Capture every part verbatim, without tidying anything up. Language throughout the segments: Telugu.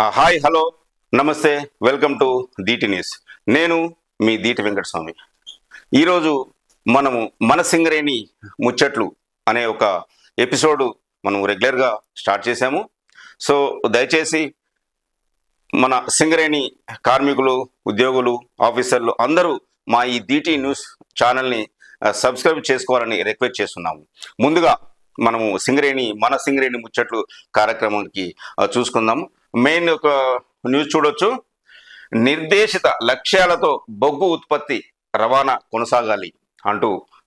హాయ్ హలో నమస్తే వెల్కమ్ టు దీటి న్యూస్. నేను మీ దీటి వెంకటస్వామి. ఈరోజు మనము మన సింగరేణి ముచ్చట్లు అనే ఒక ఎపిసోడ్ మనం రెగ్యులర్గా స్టార్ట్ చేశాము. సో దయచేసి మన సింగరేణి కార్మికులు, ఉద్యోగులు, ఆఫీసర్లు అందరూ మా ఈ దీటి న్యూస్ ఛానల్ని సబ్స్క్రైబ్ చేసుకోవాలని రిక్వెస్ట్ చేస్తున్నాము. ముందుగా మనము సింగరేణి మన సింగరేణి ముచ్చట్లు కార్యక్రమానికి చూసుకుందాము. మెయిన్ ఒక న్యూస్ చూడొచ్చు. నిర్దేశిత లక్ష్యాలతో బొగ్గు ఉత్పత్తి రవాణా కొనసాగాలి అంటూ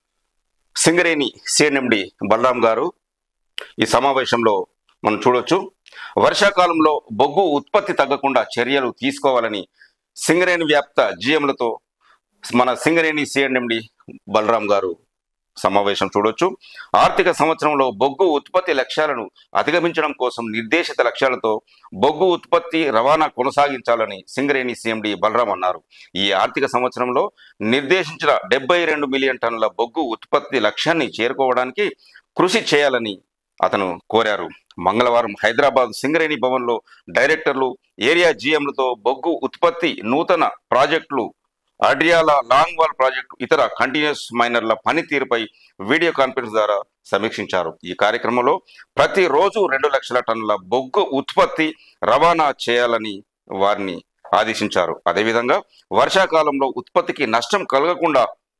సింగరేణి సిఎన్ఎండి బలరాం గారు ఈ సమావేశంలో మనం చూడొచ్చు. వర్షాకాలంలో బొగ్గు ఉత్పత్తి తగ్గకుండా చర్యలు తీసుకోవాలని సింగరేణి వ్యాప్త జిఎంలతో మన సింగరేణి సిఎన్ఎండి బలరాం గారు సమావేశం చూడొచ్చు. ఆర్థిక సంవత్సరంలో బొగ్గు ఉత్పత్తి లక్ష్యాలను అధిగమించడం కోసం నిర్దేశిత లక్ష్యాలతో బొగ్గు ఉత్పత్తి రవాణా కొనసాగించాలని సింగరేణి సిఎండి బలరాం అన్నారు. ఈ ఆర్థిక సంవత్సరంలో నిర్దేశించిన డెబ్బై రెండు మిలియన్ టన్నుల బొగ్గు ఉత్పత్తి లక్ష్యాన్ని చేరుకోవడానికి కృషి చేయాలని అతను కోరారు. మంగళవారం హైదరాబాద్ సింగరేణి భవన్లో డైరెక్టర్లు, ఏరియా జిఎంలతో బొగ్గు ఉత్పత్తి నూతన ప్రాజెక్టులు, అడ్రియాల లాంగ్ వాల్ ప్రాజెక్టు, ఇతర కంటిన్యూస్ మైనర్ల పనితీరుపై వీడియో కాన్ఫరెన్స్ ద్వారా సమీక్షించారు. ఈ కార్యక్రమంలో ప్రతిరోజు రెండు లక్షల టన్నుల బొగ్గు ఉత్పత్తి రవాణా చేయాలని వారిని ఆదేశించారు. అదేవిధంగా వర్షాకాలంలో ఉత్పత్తికి నష్టం కలగకుండా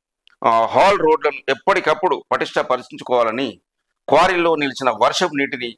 హాల్ రోడ్లను ఎప్పటికప్పుడు పటిష్టపరిచించుకోవాలని, క్వారీల్లో నిలిచిన వర్షపు నీటిని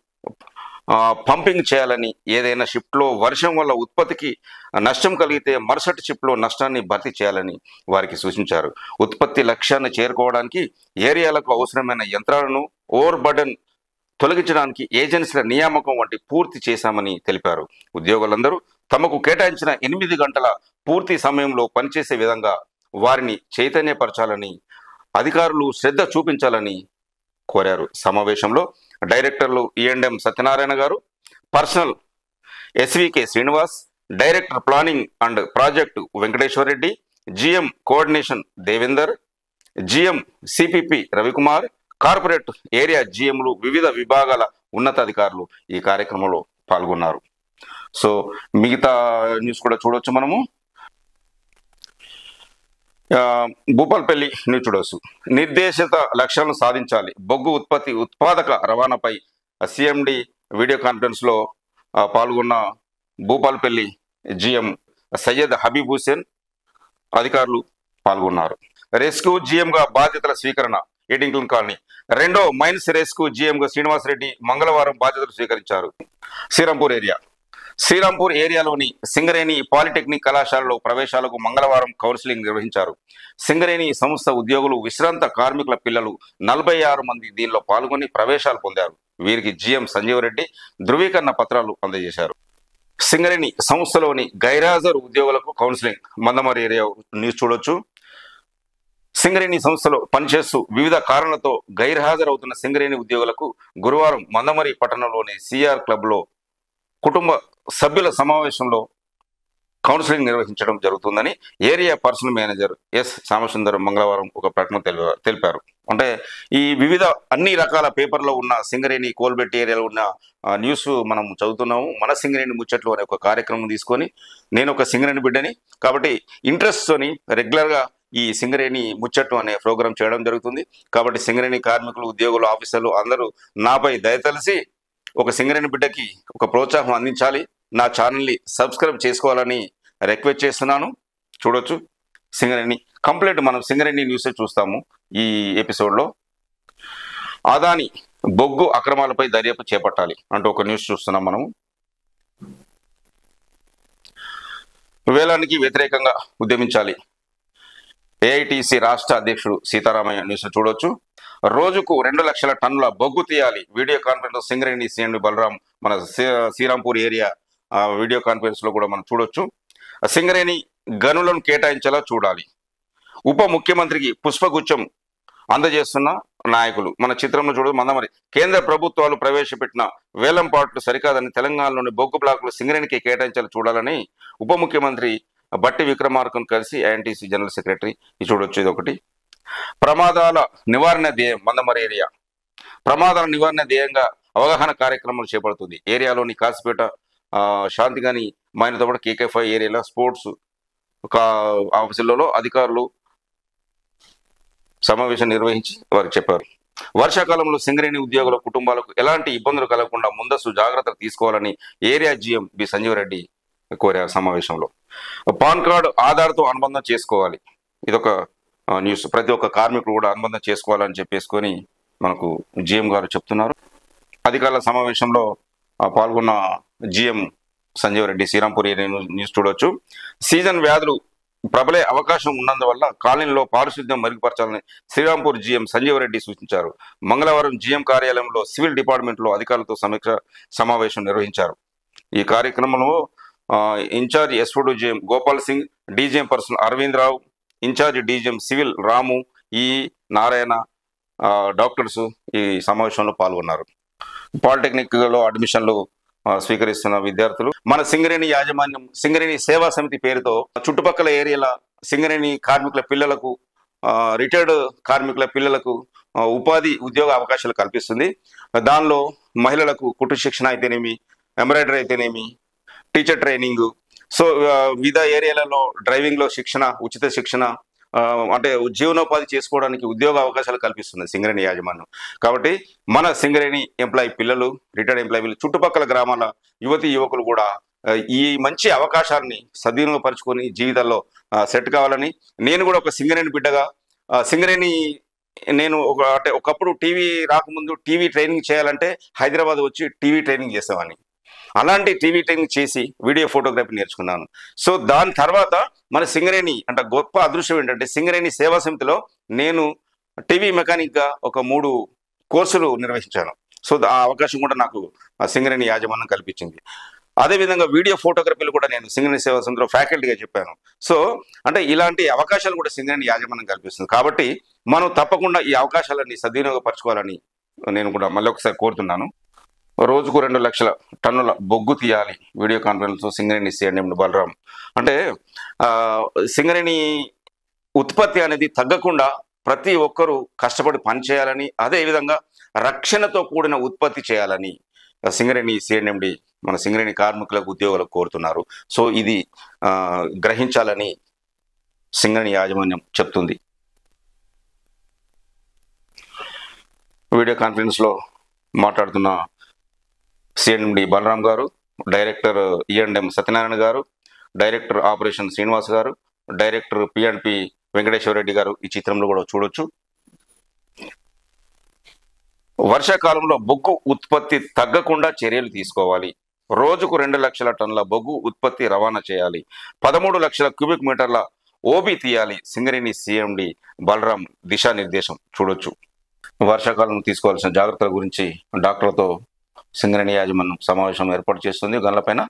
పంపింగ్ చేయాలని, ఏదైనా షిఫ్ట్లో వర్షం వల్ల ఉత్పత్తికి నష్టం కలిగితే మరుసటి షిఫ్ట్లో నష్టాన్ని భర్తీ చేయాలని వారికి సూచించారు. ఉత్పత్తి లక్ష్యాన్ని చేరుకోవడానికి ఏరియాలకు అవసరమైన యంత్రాలను, ఓవర్ బర్డన్ తొలగించడానికి ఏజెన్సీల నియామకం వంటి పూర్తి చేశామని తెలిపారు. ఉద్యోగులందరూ తమకు కేటాయించిన ఎనిమిది గంటల పూర్తి సమయంలో పనిచేసే విధంగా వారిని చైతన్యపరచాలని, అధికారులు శ్రద్ధ చూపించాలని కోరారు. సమావేశంలో డైరెక్టర్లు ఈఎండ్ఎం సత్యనారాయణ గారు, personal SVK Srinivas, director planning and project Venkateshwar Reddy, GM coordination Devender, GM CPP Ravikumar, corporate area జిఎంలు, వివిధ విభాగాల ఉన్నతాధికారులు ఈ కార్యక్రమంలో పాల్గొన్నారు. సో మిగతా న్యూస్ కూడా చూడవచ్చు మనము. భూపాల్పల్లి న్యూస్ చూడవచ్చు. నిర్దేశిత లక్ష్యాలను సాధించాలి, బొగ్గు ఉత్పత్తి ఉత్పాదక రవాణాపై సిఎండి వీడియో కాన్ఫరెన్స్లో పాల్గొన్న భూపాల్పల్లి జిఎం సయ్యద్ హబీబ్ హుసేన్ అధికారులు పాల్గొన్నారు. రెస్క్యూ జిఎంగా బాధ్యతల స్వీకరణ ఎడింగ్టన్ కాలనీ. రెండో మైన్స్ రెస్క్యూ జిఎంగా శ్రీనివాసరెడ్డి మంగళవారం బాధ్యతలు స్వీకరించారు. శ్రీరాంపూర్ ఏరియా శ్రీరాంపూర్ ఏరియాలోని సింగరేణి పాలిటెక్నిక్ కళాశాలలో ప్రవేశాలకు మంగళవారం కౌన్సిలింగ్ నిర్వహించారు. సింగరేణి సంస్థ ఉద్యోగులు, విశ్రాంత కార్మికుల పిల్లలు నలభై ఆరు మంది దీనిలో పాల్గొని ప్రవేశాలు పొందారు. వీరికి జిఎం సంజీవరెడ్డి ధృవీకరణ పత్రాలు అందజేశారు. సింగరేణి సంస్థలోని గైర్హాజరు ఉద్యోగులకు కౌన్సిలింగ్. మందమరి ఏరియా న్యూస్ చూడొచ్చు. సింగరేణి సంస్థలో పనిచేస్తూ వివిధ కారణాలతో గైర్హాజరవుతున్న సింగరేణి ఉద్యోగులకు గురువారం మందమరి పట్టణంలోని సిఆర్ క్లబ్లో కుటుంబ సభ్యుల సమావేశంలో కౌన్సిలింగ్ నిర్వహించడం జరుగుతుందని area personal manager S Samasundaram మంగళవారం ఒక ప్రకటన తెలిపారు. అంటే ఈ వివిధ అన్ని రకాల పేపర్లో ఉన్న సింగరేణి కోల్బెట్ ఏరియాలో ఉన్న న్యూస్ మనం చదువుతున్నాము. మన సింగరేణి ముచ్చట్లు అనే ఒక కార్యక్రమం తీసుకొని, నేను ఒక సింగరేణి బిడ్డని కాబట్టి ఇంట్రెస్ట్తోని రెగ్యులర్గా ఈ సింగరేణి ముచ్చట్లు అనే ప్రోగ్రాం చేయడం జరుగుతుంది. కాబట్టి సింగరేణి కార్మికులు, ఉద్యోగులు, ఆఫీసర్లు అందరూ నాపై దయతలిసి ఒక సింగరేణి బిడ్డకి ఒక ప్రోత్సాహం అందించాలి, నా ఛానల్ని సబ్స్క్రైబ్ చేసుకోవాలని రిక్వెస్ట్ చేస్తున్నాను. చూడొచ్చు సింగరేణి కంప్లీట్ మనం సింగరేణి న్యూసే చూస్తాము. ఈ ఎపిసోడ్లో అదాని బొగ్గు అక్రమాలపై దర్యాప్తు చేపట్టాలి అంటూ ఒక న్యూస్ చూస్తున్నాం మనము. వేలానికి వ్యతిరేకంగా ఉద్యమించాలి, ఏఐటిసి రాష్ట్ర అధ్యక్షుడు సీతారామయ్య న్యూస్ చూడొచ్చు. రోజుకు రెండు లక్షల టన్నుల బొగ్గు తీయాలి. Video conference Singareni CMD Balram మన శ్రీరాంపూర్ ఏరియా వీడియో కాన్ఫరెన్స్ లో కూడా మనం చూడొచ్చు. సింగరేణి గనులను కేటాయించేలా చూడాలి. ఉప ముఖ్యమంత్రికి పుష్పగుచ్చం అందజేస్తున్న నాయకులు. మన చిత్రంలో చూడ మందమరి కేంద్ర ప్రభుత్వాలు ప్రవేశపెట్టిన వేలంపాట్లు సరికాదని తెలంగాణలోని బొగ్గు బ్లాకులు సింగరేణికి కేటాయించేలా చూడాలని ఉప ముఖ్యమంత్రి బట్టి విక్రమార్కను కలిసి ఏఎన్టీసీ జనరల్ సెక్రటరీ ఇది చూడొచ్చు. ఇది ఒకటి. ప్రమాదాల నివారణ ధ్యేయం. మందమరి ఏరియా ప్రమాదాల నివారణ ధ్యేయంగా అవగాహన కార్యక్రమాలు చేపడుతుంది. ఏరియాలోని కాసిపేట, శాంతి కానీ మైనతో పాటు కేకే ఫైవ్ ఏరియాలో స్పోర్ట్స్ ఒక ఆఫీసులలో అధికారులు సమావేశం నిర్వహించి వారికి చెప్పారు. వర్షాకాలంలో సింగరేణి ఉద్యోగుల కుటుంబాలకు ఎలాంటి ఇబ్బందులు కలగకుండా ముందస్తు జాగ్రత్తలు తీసుకోవాలని ఏరియా జీఎం బి సంజీవరెడ్డి కోరారు. సమావేశంలో పాన్ కార్డు ఆధార్తో అనుబంధం చేసుకోవాలి, ఇదొక న్యూస్. ప్రతి ఒక్క కార్మికుడు కూడా అనుబంధం చేసుకోవాలని చెప్పేసుకొని మనకు జీఎం గారు చెప్తున్నారు. అధికారుల సమావేశంలో పాల్గొన్న GM Sanjeevareddy Srirampur area news చూడవచ్చు. సీజన్ వ్యాధులు ప్రబలే అవకాశం ఉన్నందువల్ల కాలనీలో పారిశుద్ధ్యం మెరుగుపరచాలని శ్రీరాంపూర్ జీఎం సంజీవరెడ్డి సూచించారు. మంగళవారం జీఎం కార్యాలయంలో సివిల్ డిపార్ట్మెంట్లో అధికారులతో సమీక్ష సమావేశం నిర్వహించారు. ఈ కార్యక్రమంలో ఇన్ఛార్జ్ ఎస్ఫోడు GM Gopal Singh, DGM person Aravind Rao, incharge DGM civil Ramu, E Narayana, doctors ఈ సమావేశంలో పాల్గొన్నారు. పాలిటెక్నిక్లో అడ్మిషన్లు స్వీకరిస్తున్న విద్యార్థులు మన సింగరేణి యాజమాన్యం సింగరేణి సేవా సమితి పేరుతో చుట్టుపక్కల ఏరియాల సింగరేణి కార్మికుల పిల్లలకు, రిటైర్డ్ కార్మికుల పిల్లలకు ఉపాధి ఉద్యోగ అవకాశాలు కల్పిస్తుంది. దానిలో మహిళలకు కుట్టు శిక్షణ అయితేనేమి, ఎంబ్రాయిడరీ అయితేనేమి, టీచర్ ట్రైనింగ్, సో వివిధ ఏరియాలలో డ్రైవింగ్లో శిక్షణ, ఉచిత శిక్షణ, అంటే జీవనోపాధి చేసుకోవడానికి ఉద్యోగ అవకాశాలు కల్పిస్తుంది సింగరేణి యాజమాన్యం. కాబట్టి మన సింగరేణి ఎంప్లాయీ పిల్లలు, రిటైర్డ్ ఎంప్లాయీ పిల్లలు, చుట్టుపక్కల గ్రామాల యువతి యువకులు కూడా ఈ మంచి అవకాశాన్ని సద్వినియోగపరుచుకొని జీవితాల్లో సెట్ కావాలని, నేను కూడా ఒక సింగరేణి బిడ్డగా సింగరేణి నేను ఒక అంటే ఒకప్పుడు టీవీ రాకముందు టీవీ ట్రైనింగ్ చేయాలంటే హైదరాబాద్ వచ్చి టీవీ ట్రైనింగ్ చేసేవాడిని. అలాంటి టీవీ ట్రైనింగ్ చేసి వీడియో ఫోటోగ్రఫీ నేర్చుకున్నాను. సో దాని తర్వాత మన సింగరేణి అంటే గొప్ప అదృష్టం ఏంటంటే సింగరేణి సేవా సమితిలో నేను టీవీ మెకానిక్గా ఒక మూడు కోర్సులు నిర్వహించాను. సో ఆ అవకాశం కూడా నాకు సింగరేణి యాజమాన్యం కల్పించింది. అదేవిధంగా వీడియో ఫోటోగ్రఫీలు కూడా నేను సింగరేణి సేవా సమితిలో ఫ్యాకల్టీగా చెప్పాను. సో అంటే ఇలాంటి అవకాశాలు కూడా సింగరేణి యాజమాన్యం కల్పిస్తుంది. కాబట్టి మనం తప్పకుండా ఈ అవకాశాలన్నీ సద్వినియోగపరచుకోవాలని నేను కూడా మళ్ళీ ఒకసారి కోరుతున్నాను. రోజుకు రెండు లక్షల టన్నుల బొగ్గు తీయాలి video conference Singareni CMD Balram. అంటే సింగరేణి ఉత్పత్తి అనేది తగ్గకుండా ప్రతి ఒక్కరూ కష్టపడి పనిచేయాలని, అదేవిధంగా రక్షణతో కూడిన ఉత్పత్తి చేయాలని సింగరేణి సీఎండి మన సింగరేణి కార్మికులకు ఉద్యోగులకు కోరుతున్నారు. సో ఇది గ్రహించాలని సింగరేణి యాజమాన్యం చెప్తుంది. వీడియో కాన్ఫరెన్స్లో మాట్లాడుతున్న సిఎండి బలరాం గారు, డైరెక్టర్ ఈఎండ్ఎం సత్యనారాయణ గారు, డైరెక్టర్ ఆపరేషన్ శ్రీనివాస్ గారు, డైరెక్టర్ పిఎండ్పి వెంకటేశ్వరరెడ్డి గారు ఈ చిత్రంలో కూడా చూడొచ్చు. వర్షాకాలంలో బొగ్గు ఉత్పత్తి తగ్గకుండా చర్యలు తీసుకోవాలి. రోజుకు రెండు లక్షల టన్నుల బొగ్గు ఉత్పత్తి రవాణా చేయాలి. పదమూడు లక్షల క్యూబిక్ మీటర్ల ఓబీ తీయాలి. సింగరేణి సీఎండి బలరాం దిశానిర్దేశం చూడొచ్చు. వర్షాకాలం తీసుకోవాల్సిన జాగ్రత్తల గురించి డాక్టర్లతో సింగరేణి యాజమాన్యం సమావేశం ఏర్పాటు చేస్తుంది. గన్ల పైన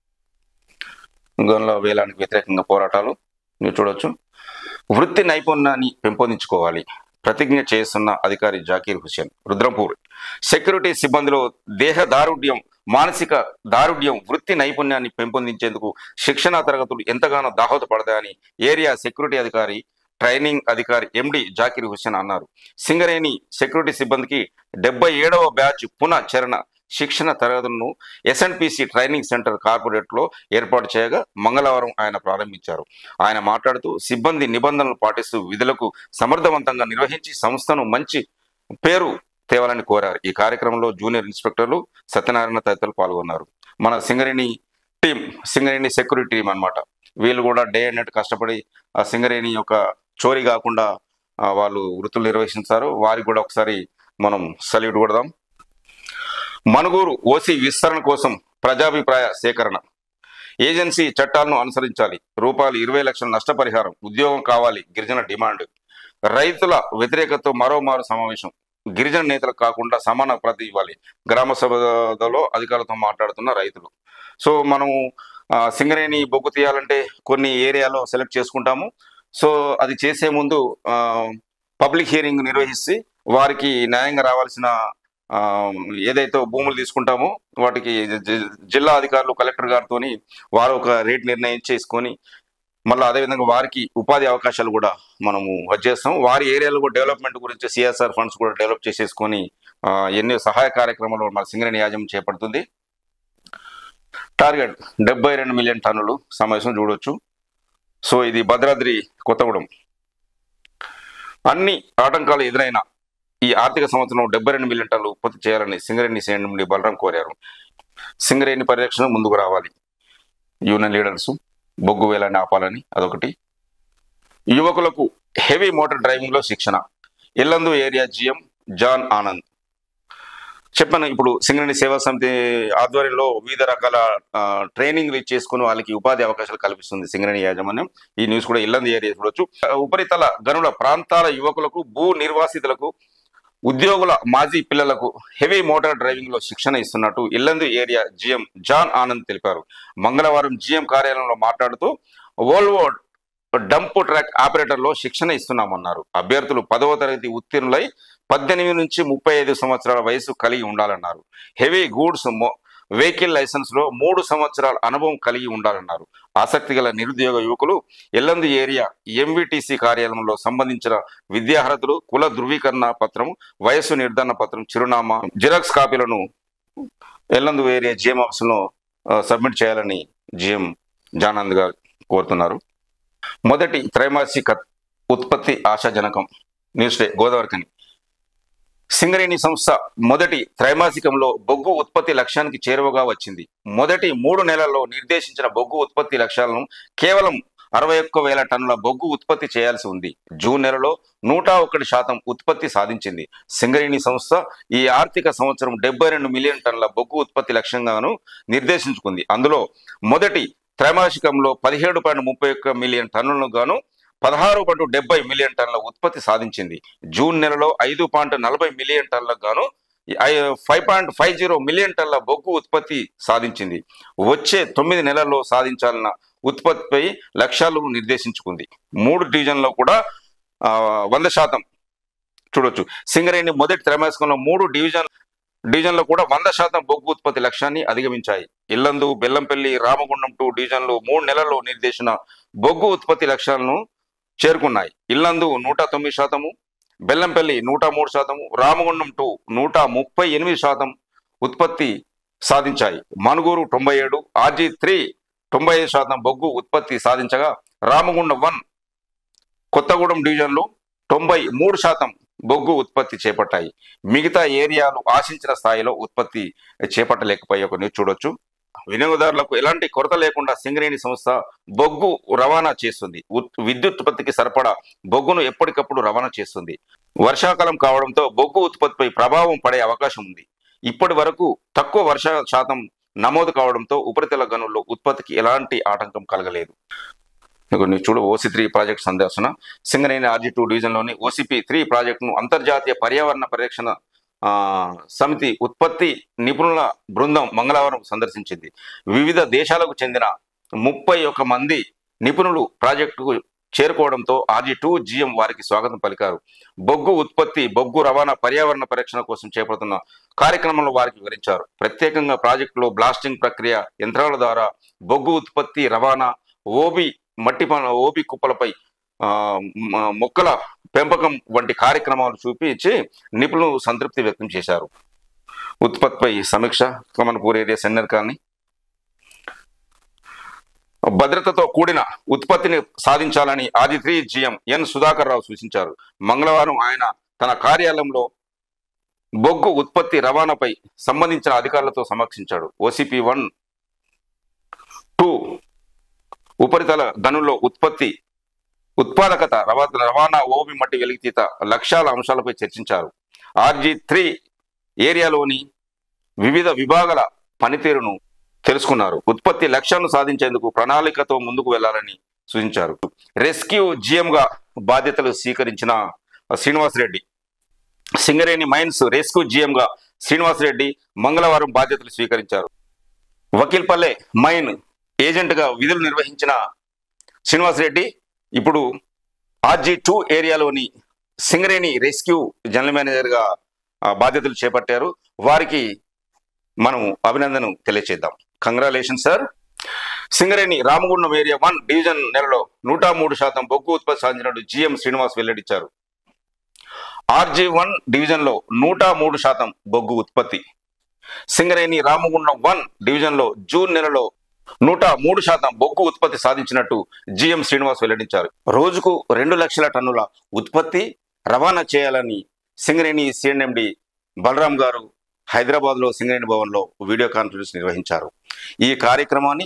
గన్ల వేలానికి వ్యతిరేకంగా పోరాటాలు మీరు చూడొచ్చు. వృత్తి నైపుణ్యాన్ని పెంపొందించుకోవాలి. ప్రతిజ్ఞ చేస్తున్న అధికారి జాకీర్ హుసేన్. రుద్రంపూర్ సెక్యూరిటీ సిబ్బందిలో దేహ దారుఢ్యం, మానసిక దారుఢ్యం, వృత్తి నైపుణ్యాన్ని పెంపొందించేందుకు శిక్షణా తరగతులు ఎంతగానో దోహదపడతాయని ఏరియా సెక్యూరిటీ అధికారి ట్రైనింగ్ అధికారి ఎండి జాకీర్ హుసేన్ అన్నారు. సింగరేణి సెక్యూరిటీ సిబ్బందికి డెబ్బై ఏడవ బ్యాచ్ పునఃచరణ శిక్షణ తరగతులను ఎస్ఎన్పిసి ట్రైనింగ్ సెంటర్ కార్పొరేట్లో ఏర్పాటు చేయగా మంగళవారం ఆయన ప్రారంభించారు. ఆయన మాట్లాడుతూ సిబ్బంది నిబంధనలు పాటిస్తూ విధులకు సమర్థవంతంగా నిర్వహించి సంస్థను మంచి పేరు తేవాలని కోరారు. ఈ కార్యక్రమంలో జూనియర్ ఇన్స్పెక్టర్లు సత్యనారాయణ తదితరులు పాల్గొన్నారు. మన Singareni team, Singareni security team అన్నమాట. వీళ్ళు కూడా డే అండ్ నైట్ కష్టపడి ఆ సింగరేణి యొక్క చోరీ కాకుండా వాళ్ళు వృత్తులు నిర్వహించారు. వారికి కూడా ఒకసారి మనం సల్యూట్ కొడదాం. మనుగూరు ఓసీ విస్తరణ కోసం ప్రజాభిప్రాయ సేకరణ. ఏజెన్సీ చట్టాలను అనుసరించాలి. రూపాయలు ఇరవై లక్షల నష్టపరిహారం, ఉద్యోగం కావాలి గిరిజన డిమాండ్. రైతుల వ్యతిరేకతతో మరోమారు సమావేశం. గిరిజన నేతలకు కాకుండా సమాన ప్రతి ఇవ్వాలి. గ్రామ సభలో అధికారులతో మాట్లాడుతున్న రైతులు. సో మనము సింగరేణి బొగ్గు తీయాలంటే కొన్ని ఏరియాలో సెలెక్ట్ చేసుకుంటాము. సో అది చేసే ముందు పబ్లిక్ హియరింగ్ నిర్వహిస్తే వారికి న్యాయంగా రావాల్సిన ఏదైతే భూములు తీసుకుంటామో వాటికి జిల్లా అధికారులు కలెక్టర్ గారితో వారు ఒక రేట్ నిర్ణయం చేసుకొని మళ్ళీ అదేవిధంగా వారికి ఉపాధి అవకాశాలు కూడా మనము వచ్చేస్తాం. వారి ఏరియాలో కూడా డెవలప్మెంట్ గురించి సిఎస్ఆర్ ఫండ్స్ కూడా డెవలప్ చేసేసుకొని ఎన్నో సహాయ కార్యక్రమాలు మన సింగరేణి యాజమాన్యం చేపడుతుంది. టార్గెట్ డెబ్బై రెండు మిలియన్ టన్నులు సమావేశం చూడవచ్చు. సో ఇది భద్రాద్రి కొత్తగూడెం. అన్ని ఆటంకాలు ఎదురైన ఈ ఆర్థిక సంవత్సరం డెబ్బై రెండు మిలియన్ టన్నులు ఉత్పత్తి చేయాలని సింగరేణి సీఎండి బలరాం కోరారు. సింగరేణి పరిరక్షణ ముందుకు రావాలి, యూనియన్ లీడర్స్ బొగ్గు వేలాన్ని ఆపాలని అదొకటి. యువకులకు హెవీ మోటార్ డ్రైవింగ్ లో శిక్షణ, Yellandu area GM John Anand చెప్పాను. ఇప్పుడు సింగరేణి సేవా సమితి ఆధ్వర్యంలో వివిధ రకాల ట్రైనింగ్లు చేసుకుని వాళ్ళకి ఉపాధి అవకాశాలు కల్పిస్తుంది సింగరేణి యాజమాన్యం. ఈ న్యూస్ కూడా ఇల్లందు ఏరియా చూడొచ్చు. ఉపరితల గనుల ప్రాంతాల యువకులకు, భూ నిర్వాసితులకు, ఉద్యోగుల మాజీ పిల్లలకు హెవీ మోటార్ డ్రైవింగ్ లో శిక్షణ ఇస్తున్నట్టు Yellandu area GM John Anand తెలిపారు. మంగళవారం జిఎం కార్యాలయంలో మాట్లాడుతూ వోల్వో డంప్ ట్రాక్ ఆపరేటర్ లో శిక్షణ ఇస్తున్నామన్నారు. అభ్యర్థులు పదవ తరగతి ఉత్తీర్ణులై పద్దెనిమిది నుంచి ముప్పై ఐదు సంవత్సరాల వయసు కలిగి ఉండాలన్నారు. హెవీ గూడ్స్ వెహికల్ లైసెన్స్ లో మూడు సంవత్సరాల అనుభవం కలిగి ఉండాలన్నారు. ఆసక్తి గల నిరుద్యోగ యువకులు ఎల్లందు ఏరియా ఎంవిటిసి కార్యాలయంలో సంబంధించిన విద్యార్హతలు, కుల ధృవీకరణ పత్రం, వయస్సు నిర్ధారణ పత్రం, చిరునామా, జిరాక్స్ కాపీలను ఎల్లందు ఏరియా జిఎం ఆఫీస్ లో సబ్మిట్ చేయాలని జిఎం జానంద్ గారు కోరుతున్నారు. మొదటి త్రైమాసిక ఉత్పత్తి ఆశాజనకం. న్యూస్ డే గోదావరికని. సింగరేణి సంస్థ మొదటి త్రైమాసికంలో బొగ్గు ఉత్పత్తి లక్ష్యానికి చేరువగా వచ్చింది. మొదటి మూడు నెలల్లో నిర్దేశించిన బొగ్గు ఉత్పత్తి లక్ష్యాలను కేవలం అరవై ఒక్క వేల టన్నుల బొగ్గు ఉత్పత్తి చేయాల్సి ఉంది. జూన్ నెలలో నూట ఒకటి శాతం ఉత్పత్తి సాధించింది. సింగరేణి సంస్థ ఈ ఆర్థిక సంవత్సరం డెబ్బై రెండు మిలియన్ టన్నుల బొగ్గు ఉత్పత్తి లక్ష్యంగాను నిర్దేశించుకుంది. అందులో మొదటి త్రైమాసికంలో పదిహేడు పాయింట్ ముప్పై ఒక్క మిలియన్ టన్నులను గాను పదహారు పాయింట్ డెబ్బై మిలియన్ టన్నుల ఉత్పత్తి సాధించింది. జూన్ నెలలో ఐదు పాయింట్ నలభై మిలియన్ టన్నులకు గాను five point five zero million టన్నుల బొగ్గు ఉత్పత్తి సాధించింది. వచ్చే తొమ్మిది నెలల్లో సాధించాలన్న ఉత్పత్తిపై లక్ష్యాలు నిర్దేశించుకుంది. మూడు డివిజన్లో కూడా వంద శాతం చూడొచ్చు. సింగరేణి మొదటి త్రైమాసికంలో మూడు డివిజన్ డివిజన్లో కూడా వంద శాతం బొగ్గు ఉత్పత్తి లక్ష్యాన్ని అధిగమించాయి. ఇల్లందు, బెల్లంపల్లి, రామగుండం టూ డివిజన్లు మూడు నెలల్లో నిర్దేశించిన బొగ్గు ఉత్పత్తి లక్ష్యాలను చేరుకున్నాయి. ఇల్లందు నూట తొమ్మిది శాతము, బెల్లంపల్లి నూట మూడు శాతము, రామగుండం టూ నూట ముప్పై ఎనిమిది శాతం ఉత్పత్తి సాధించాయి. మనుగూరు తొంభై ఏడు, ఆర్జీ త్రీ తొంభై ఐదు శాతం బొగ్గు ఉత్పత్తి సాధించగా రామగుండం వన్, కొత్తగూడెం డివిజన్లు తొంభై మూడు శాతం బొగ్గు ఉత్పత్తి చేపట్టాయి. మిగతా ఏరియాలు ఆశించిన స్థాయిలో ఉత్పత్తి చేపట్టలేకపోయే ఒక న్యూస్ చూడొచ్చు. వినియోగదారులకు ఎలాంటి కొరత లేకుండా సింగరేణి సంస్థ బొగ్గు రవాణా చేస్తుంది. విద్యుత్ ఉత్పత్తికి సరిపడా బొగ్గును ఎప్పటికప్పుడు రవాణా చేస్తుంది. వర్షాకాలం కావడంతో బొగ్గు ఉత్పత్తిపై ప్రభావం పడే అవకాశం ఉంది. ఇప్పటి వరకు తక్కువ వర్ష శాతం నమోదు కావడంతో ఉపరితల గనుల్లో ఉత్పత్తికి ఎలాంటి ఆటంకం కలగలేదు. చూడు ఓసీ త్రీ ప్రాజెక్ట్ సందర్శన. సింగరేణి ఆర్జీ టూ డివిజన్లోని ఓసీపీ త్రీ ప్రాజెక్టును అంతర్జాతీయ పర్యావరణ పరిరక్షణ సమితి ఉత్పత్తి నిపుణుల బృందం మంగళవారం సందర్శించింది. వివిధ దేశాలకు చెందిన ముప్పై ఒక మంది నిపుణులు ప్రాజెక్టుకు చేరుకోవడంతో ఆర్జీ టూ జిఎం వారికి స్వాగతం పలికారు. బొగ్గు ఉత్పత్తి, బొగ్గు రవాణా, పర్యావరణ పరిరక్షణ కోసం చేపడుతున్న కార్యక్రమంలో వారికి వివరించారు. ప్రత్యేకంగా ప్రాజెక్టులో బ్లాస్టింగ్ ప్రక్రియ, యంత్రాల ద్వారా బొగ్గు ఉత్పత్తి రవాణా, ఓబి మట్టి ఓబి కుప్పలపై మొక్కల పెంపకం వంటి కార్యక్రమాలు చూపించి నిపుణులు సంతృప్తి వ్యక్తం చేశారు. ఉత్పత్తిపై సమీక్ష. కమన్పూర్ ఏరియా సెన్నర్ కానీ భద్రతతో కూడిన ఉత్పత్తిని సాధించాలని RG three GM N Sudhakar Rao సూచించారు. మంగళవారం ఆయన తన కార్యాలయంలో బొగ్గు ఉత్పత్తి రవాణాపై సంబంధించిన అధికారులతో సమీక్షించాడు. ఓసీపీ వన్ టూ ఉపరితల గనుల్లో ఉత్పత్తి, ఉత్పాదకత, రవాణా, ఓబి మట్టి వెలికితీత లక్ష్యాల అంశాలపై చర్చించారు. ఆర్జీ త్రీ ఏరియాలోని వివిధ విభాగాల పనితీరును తెలుసుకున్నారు. ఉత్పత్తి లక్ష్యాలను సాధించేందుకు ప్రణాళికతో ముందుకు వెళ్లాలని సూచించారు. రెస్క్యూ జిఎంగా బాధ్యతలు స్వీకరించిన శ్రీనివాసరెడ్డి, సింగరేణి మైన్స్ రెస్క్యూ జిఎంగా శ్రీనివాసరెడ్డి మంగళవారం బాధ్యతలు స్వీకరించారు. వకీల్పల్లె మైన్ ఏజెంట్గా విధులు నిర్వహించిన శ్రీనివాసరెడ్డి ఇప్పుడు ఆర్జీ టూ ఏరియాలోని సింగరేణి రెస్క్యూ జనరల్ మేనేజర్గా బాధ్యతలు చేపట్టారు. వారికి మనం అభినందన తెలియచేద్దాం. Congratulation sir. Singareni Ramagundam area one division నెలలో నూట మూడు శాతం బొగ్గు ఉత్పత్తి సాధించినట్టు జిఎం శ్రీనివాస్ వెల్లడించారు. ఆర్జీ వన్ డివిజన్లో నూట మూడు శాతం బొగ్గు ఉత్పత్తి, సింగరేణి రామగుండం వన్ డివిజన్లో జూన్ నెలలో నూట మూడు శాతం బొగ్గు ఉత్పత్తి సాధించినట్టు జిఎం శ్రీనివాస్ వెల్లడించారు. రోజుకు రెండు లక్షల టన్నుల ఉత్పత్తి రవాణా చేయాలని సింగరేణి సిఎన్ఎండి బలరాం గారు హైదరాబాద్లో సింగరేణి భవన్లో వీడియో కాన్ఫరెన్స్ నిర్వహించారు. ఈ కార్యక్రమాన్ని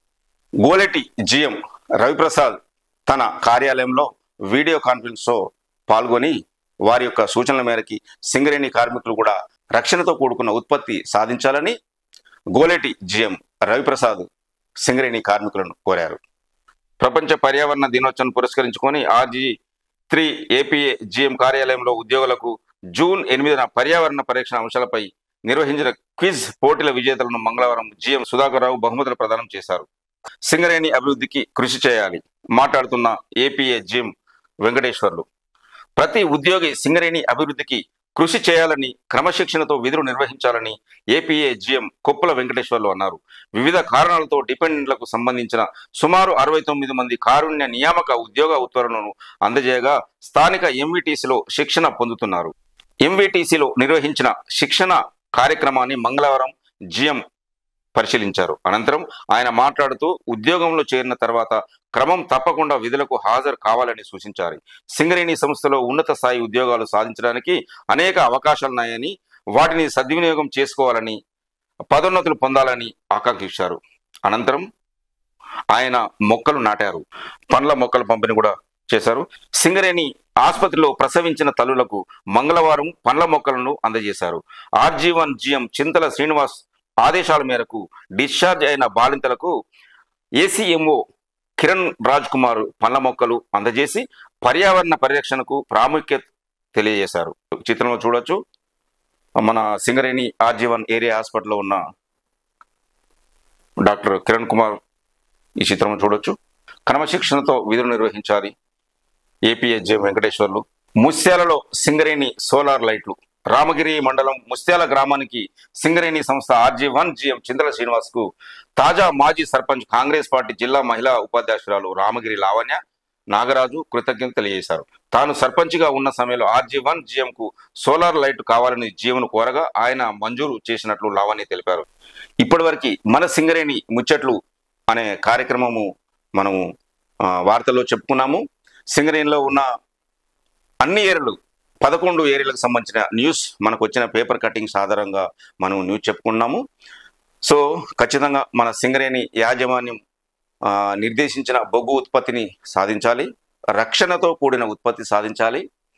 గోలెటి జిఎం రవిప్రసాద్ తన కార్యాలయంలో వీడియో కాన్ఫరెన్స్లో పాల్గొని వారి యొక్క సూచనల మేరకు సింగరేణి కార్మికులు కూడా రక్షణతో కూడుకున్న ఉత్పత్తి సాధించాలని గోలెటి జిఎం రవిప్రసాద్ సింగరేణి కార్మికులను కోరారు. ప్రపంచ పర్యావరణ దినోత్సవం పురస్కరించుకొని ఆర్జీ త్రీ ఏపీఏ జిఎం కార్యాలయంలో ఉద్యోగులకు జూన్ ఎనిమిదిన పర్యావరణ పరీక్షణ అంశాలపై నిర్వహించిన క్విజ్ పోటీల విజేతలను మంగళవారం జిఎం సుధాకర్ రావు బహుమతులు ప్రదానం చేశారు. సింగరేణి అభివృద్ధికి కృషి చేయాలి మాట్లాడుతున్న ఏపీఏ జిఎం వెంకటేశ్వర్లు, ప్రతి ఉద్యోగి సింగరేణి అభివృద్ధికి కృషి చేయాలని, క్రమశిక్షణతో విధులు నిర్వహించాలని ఏపీఏ జిఎం కొప్పుల వెంకటేశ్వర్లు అన్నారు. వివిధ కారణాలతో డిపెండెంట్లకు సంబంధించిన సుమారు అరవై తొమ్మిది మంది కారుణ్య నియామక ఉద్యోగ ఉత్తర్వులను అందజేయగా స్థానిక ఎంవిటిసిలో శిక్షణ పొందుతున్నారు. ఎంవిటిసిలో నిర్వహించిన శిక్షణ కార్యక్రమాన్ని మంగళవారం జిఎం పరిశీలించారు. అనంతరం ఆయన మాట్లాడుతూ ఉద్యోగంలో చేరిన తర్వాత క్రమం తప్పకుండా విధులకు హాజరు కావాలని సూచించారు. సింగరేణి సంస్థలో ఉన్నత స్థాయి ఉద్యోగాలు సాధించడానికి అనేక అవకాశాలున్నాయని, వాటిని సద్వినియోగం చేసుకోవాలని, పదోన్నతులు పొందాలని ఆకాంక్షించారు. అనంతరం ఆయన మొక్కలు నాటారు. పండ్ల మొక్కల పంపిణీ కూడా చేశారు. సింగరేణి ఆసుపత్రిలో ప్రసవించిన తల్లులకు మంగళవారం పండ్ల మొక్కలను అందజేశారు. RG one GM Chintala Srinivas ఆదేశాల మేరకు డిశ్చార్జ్ అయిన బాలింతలకు ఏసీఎంఓ కిరణ్ రాజ్ కుమార్ పండ్ల మొక్కలు అందజేసి పర్యావరణ పరిరక్షణకు ప్రాముఖ్యత తెలియజేశారు. చిత్రంలో చూడొచ్చు, మన సింగరేణి ఆర్జీ వన్ ఏరియా హాస్పిటల్లో ఉన్న డాక్టర్ కిరణ్ కుమార్ ఈ చిత్రంలో చూడొచ్చు. క్రమశిక్షణతో విధులు నిర్వహించాలి ఏపీఏ జిఎం వెంకటేశ్వర్లు. ముత్యాలలో సింగరేణి సోలార్ లైట్లు. రామగిరి మండలం ముత్యాల గ్రామానికి సింగరేణి సంస్థ RG one GM Chintala Srinivas కు తాజా మాజీ సర్పంచ్ కాంగ్రెస్ పార్టీ జిల్లా మహిళా ఉపాధ్యక్షురాలు రామగిరి లావణ్య నాగరాజు కృతజ్ఞత తెలియజేశారు. తాను సర్పంచ్గా ఉన్న సమయంలో ఆర్జీ వన్ జిఎం కు సోలార్ లైట్ కావాలని జీవను కోరగా ఆయన మంజూరు చేసినట్లు లావణ్య తెలిపారు. ఇప్పటివరకు మన సింగరేణి ముచ్చట్లు అనే కార్యక్రమము మనము వార్తల్లో చెప్పుకున్నాము. సింగరేణిలో ఉన్న అన్ని ఏరియాలు పదకొండు ఏరియాలకు సంబంధించిన న్యూస్ మనకు వచ్చిన పేపర్ కటింగ్స్ ఆధారంగా మనం న్యూస్ చెప్పుకున్నాము. సో ఖచ్చితంగా మన సింగరేణి యాజమాన్యం నిర్దేశించిన బొగ్గు ఉత్పత్తిని సాధించాలి, రక్షణతో కూడిన ఉత్పత్తి సాధించాలి.